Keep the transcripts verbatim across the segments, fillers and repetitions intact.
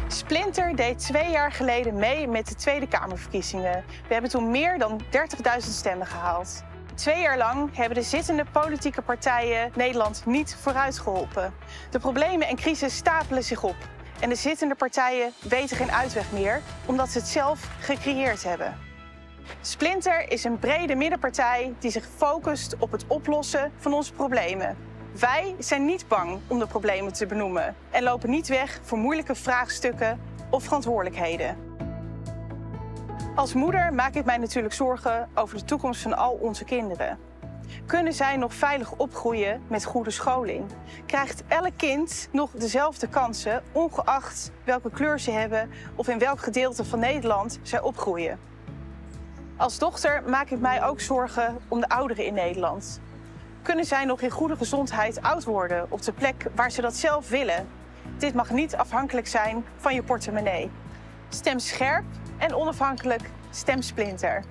Splinter deed twee jaar geleden mee met de Tweede Kamerverkiezingen. We hebben toen meer dan dertigduizend stemmen gehaald. Twee jaar lang hebben de zittende politieke partijen Nederland niet vooruit geholpen. De problemen en crisis stapelen zich op. En de zittende partijen weten geen uitweg meer, omdat ze het zelf gecreëerd hebben. Splinter is een brede middenpartij die zich focust op het oplossen van onze problemen. Wij zijn niet bang om de problemen te benoemen en lopen niet weg voor moeilijke vraagstukken of verantwoordelijkheden. Als moeder maak ik mij natuurlijk zorgen over de toekomst van al onze kinderen. Kunnen zij nog veilig opgroeien met goede scholing? Krijgt elk kind nog dezelfde kansen, ongeacht welke kleur ze hebben of in welk gedeelte van Nederland zij opgroeien? Als dochter maak ik mij ook zorgen om de ouderen in Nederland. Kunnen zij nog in goede gezondheid oud worden op de plek waar ze dat zelf willen? Dit mag niet afhankelijk zijn van je portemonnee. Stem scherp en onafhankelijk, stem Splinter.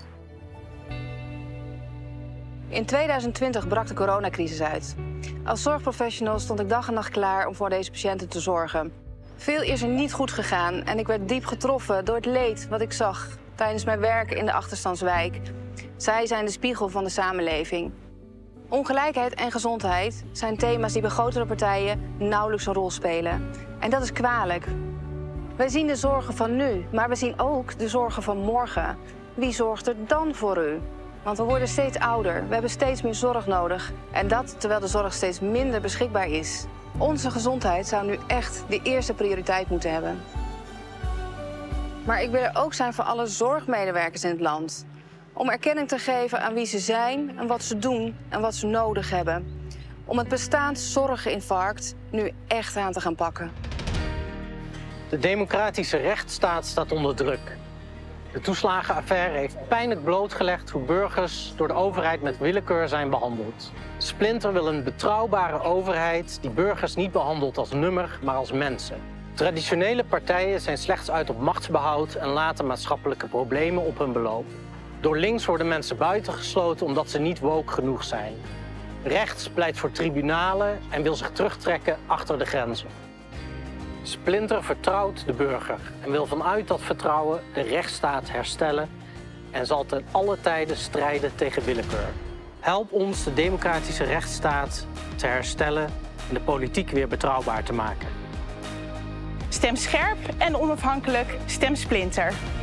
In tweeduizend twintig brak de coronacrisis uit. Als zorgprofessional stond ik dag en nacht klaar om voor deze patiënten te zorgen. Veel is er niet goed gegaan en ik werd diep getroffen door het leed wat ik zag tijdens mijn werk in de achterstandswijk. Zij zijn de spiegel van de samenleving. Ongelijkheid en gezondheid zijn thema's die bij grotere partijen nauwelijks een rol spelen. En dat is kwalijk. Wij zien de zorgen van nu, maar we zien ook de zorgen van morgen. Wie zorgt er dan voor u? Want we worden steeds ouder, we hebben steeds meer zorg nodig. En dat terwijl de zorg steeds minder beschikbaar is. Onze gezondheid zou nu echt de eerste prioriteit moeten hebben. Maar ik wil er ook zijn voor alle zorgmedewerkers in het land. Om erkenning te geven aan wie ze zijn en wat ze doen en wat ze nodig hebben. Om het bestaand zorginfarct nu echt aan te gaan pakken. De democratische rechtsstaat staat onder druk. De toeslagenaffaire heeft pijnlijk blootgelegd hoe burgers door de overheid met willekeur zijn behandeld. Splinter wil een betrouwbare overheid die burgers niet behandelt als nummer, maar als mensen. Traditionele partijen zijn slechts uit op machtsbehoud en laten maatschappelijke problemen op hun beloop. Door links worden mensen buitengesloten omdat ze niet woke genoeg zijn. Rechts pleit voor tribunalen en wil zich terugtrekken achter de grenzen. Splinter vertrouwt de burger en wil vanuit dat vertrouwen de rechtsstaat herstellen en zal ten alle tijden strijden tegen willekeur. Help ons de democratische rechtsstaat te herstellen en de politiek weer betrouwbaar te maken. Stem scherp en onafhankelijk, stem Splinter.